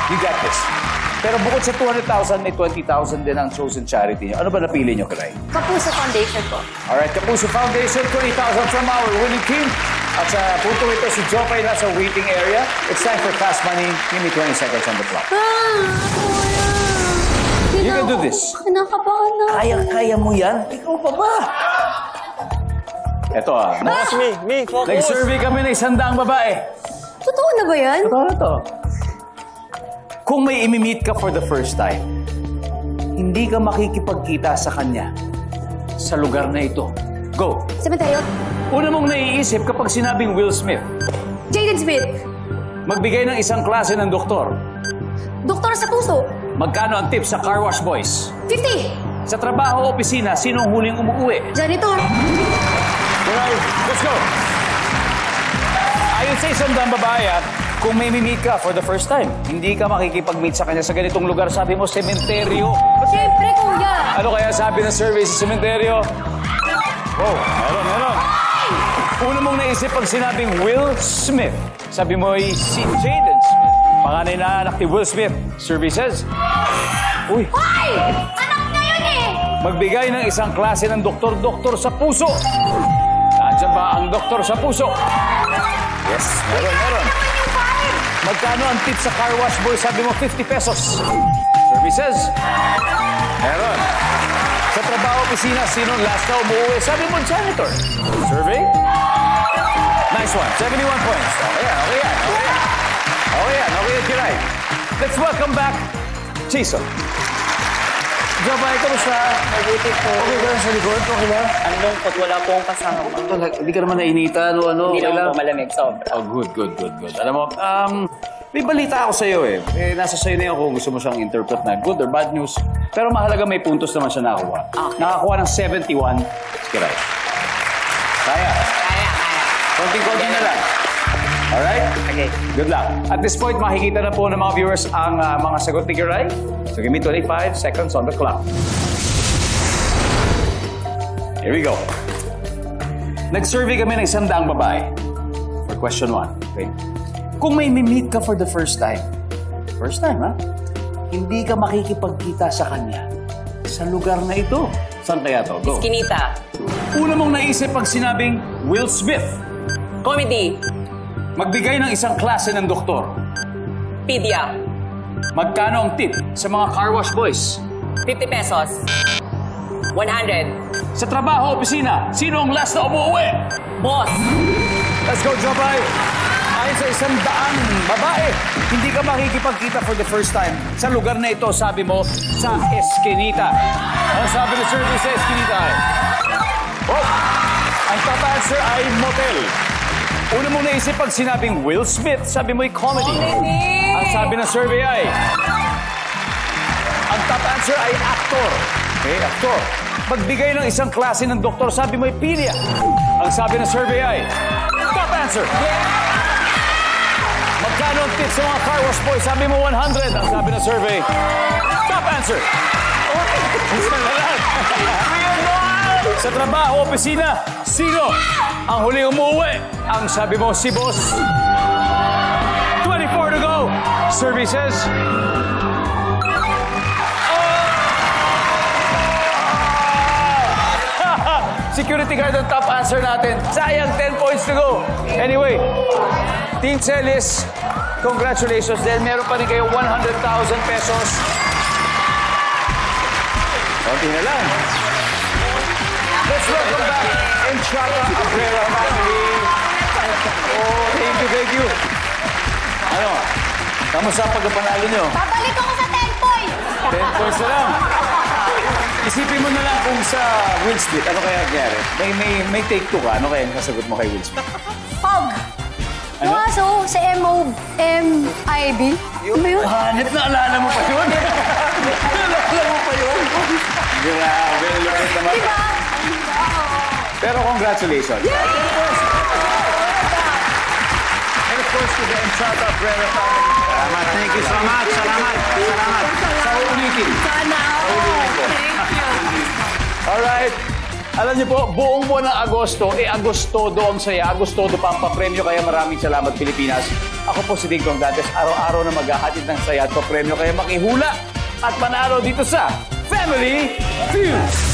You got this. Pero bukod sa 200,000, may 20,000 din ang chosen charity niyo. Ano ba napili niyo, Kiray? Kapuso Foundation po. Alright, Kapuso Foundation, 20,000 from our winning team. At sa punto ito, si Jopay nasa waiting area. It's time for fast money. Give me 20 seconds on the clock. You can do this. Kinakabahan na. Kaya mo yan? Ikaw pa ba? Ito Focus, me, focus. Nag-survey kami ng 100 babae. Totoo na ba yan? Totoo na to. Kung may imi-meet ka for the first time, hindi ka makikipagkita sa kanya sa lugar na ito. Go! Cemetery. Una mong naiisip kapag sinabing Will Smith. Jaden Smith. Magbigay ng isang klase ng doktor. Doktor sa puso. Magkano ang tip sa car wash boys? 50. Sa trabaho o opisina, sinong huling umuwi? Janitor. Alright, let's go! Ayon sa 100 babae, kung may meet ka for the first time, hindi ka makikipag-meet sa kanya sa ganitong lugar. Sabi mo, sementeryo. Siyempre, kuya. Ano kaya sabi ng survey sa sementeryo? Oh, meron. Una mong naisip pag sinabing Will Smith. Sabi mo ay si Jaden Smith. Panganay na anak ni Will Smith. Survey says, uy, Hoy! Anak niya yun eh! magbigay ng isang klase ng doktor sa puso. Nandiyan ba ang doktor sa puso? Yes, meron. Magkano ang tip sa car wash boy? Sabi mo, 50 pesos. Services? Meron. Sa trabaho, opisina, sinong last na umuwi? Sabi mo, janitor. Survey? Nice one. 71 points. Okay yan, Kiray. Let's welcome back, Jason. Jopay, kamusta? Mabuti po. Okay ka lang sa likod? Okay lang? Ang lungkot, wala po akong kasama. Hindi ka naman nainitan o ano? Hindi Okay naman lang? po malamig, sobra. Oh, good. Alam mo, may balita ako sa'yo eh. Nasa sa'yo na yun kung gusto mo siyang interpret na good or bad news. Pero mahalaga may puntos naman siya nakakuha. Okay. Nakakuha ng 71. Kiray. Kaya. Konting-konti na lang. Alright? Okay. Good luck. At this point, makikita na po ng mga viewers ang mga sagot ni Kiray. So give me 25 seconds on the clock. Here we go. Nag-survey kami ng 100 babae. For question 1. Okay? Kung may meet ka for the first time, ha? Hindi ka makikipagkita sa kanya sa lugar na ito. Saan kaya to? Go. Skinita. Una mong naisip pag sinabing Will Smith. Comedy. Magbigay ng isang klase ng doktor. Pedia. Magkano ang tip sa mga car wash boys? 50 pesos. 100. Sa trabaho, opisina, sino ang last na umuwi? Boss. Let's go, Jopay! Ayon sa 100 babae, hindi ka makikipagkita for the first time sa lugar na ito, sabi mo, sa Eskinita. Ano sabi ng survey sa Eskinita? Oh, ang top answer ay motel. Una mong naisip pag sinabing Will Smith, sabi mo'y comedy. Ang sabi ng survey ay, ang top answer ay actor. Okay, actor. Magbigay ng isang klase ng doktor, sabi mo'y pedia. Ang sabi ng survey ay, top answer. Magkano ang tip sa mga car wash boys? Sabi mo 100. Ang sabi ng survey, top answer. Isa na lang. Sa trabaho, opisina, sino ang huling umuwi? Ang sabi mo, si boss. 24 to go. Survey says, security guard ang top answer natin. Sayang, 10 points to go. Anyway, Team Celis, congratulations. Dahil meron pa rin kayo 100,000 pesos. Konti na lang. Let's welcome back Enchata Abrera family. Oh, thank you. Ano? Kamusta ang pagkapanalo nyo? Babalik ako sa 10 points. 10 points na lang. Isipin mo na lang kung sa Will Smith, ano kaya nangyari? May take two ka. Ano kaya ang kasagot mo kay Will Smith? Hog. Ano? Yung aso, sa M-O-M-I-B. Ano ba yun? Hanip na alala mo pa yun. Alala mo pa yun. Grabe, lupit naman. Diba? Pero congratulations. Yeah! And of course, to the Enchata Abrera family. Salamat. Thank you so much. Salamat. Sa uulitin. Sana ako. Uulitin ko. Thank you. Alright. Alam niyo po, buong buwan ng Agosto, Agostodo ang saya. Agostodo pa ang papremyo, kaya maraming salamat Pilipinas. Ako po si Ding Dong Dantes, araw-araw na maghahatid ng saya at papremyo, kaya makihula at manalo dito sa Family Feud.